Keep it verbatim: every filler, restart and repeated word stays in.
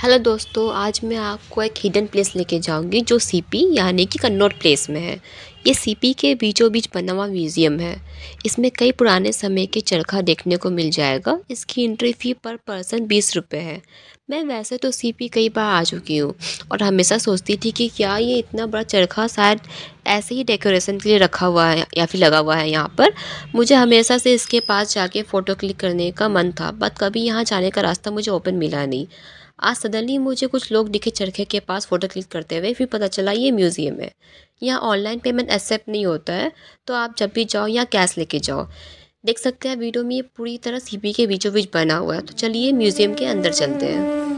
Hello दोस्तों, आज मैं आपको एक हिडन प्लेस लेके जाऊंगी जो सीपी यानी कि कन्नौर प्लेस में है। ये सीपी के बीचों बीच बना हुआ म्यूज़ियम है। इसमें कई पुराने समय के चरखा देखने को मिल जाएगा। इसकी एंट्री फ़ी पर पर्सन बीस रुपये है। मैं वैसे तो सीपी कई बार आ चुकी हूँ और हमेशा सोचती थी कि क्या ये इतना बड़ा चरखा शायद ऐसे ही डेकोरेशन के लिए रखा हुआ है या फिर लगा हुआ है यहाँ पर। मुझे हमेशा से इसके पास जाके फ़ोटो क्लिक करने का मन था, बट कभी यहाँ जाने का रास्ता मुझे ओपन मिला नहीं। आज सडनली मुझे कुछ लोग दिखे चरखे के पास फ़ोटो क्लिक करते हुए, फिर पता चला ये म्यूज़ियम है। यहाँ ऑनलाइन पेमेंट एक्सेप्ट नहीं होता है, तो आप जब भी जाओ यहाँ कैश लेके जाओ। देख सकते हैं वीडियो में ये पूरी तरह सीपी के बीचों बीच बना हुआ है। तो चलिए म्यूज़ियम के अंदर चलते हैं।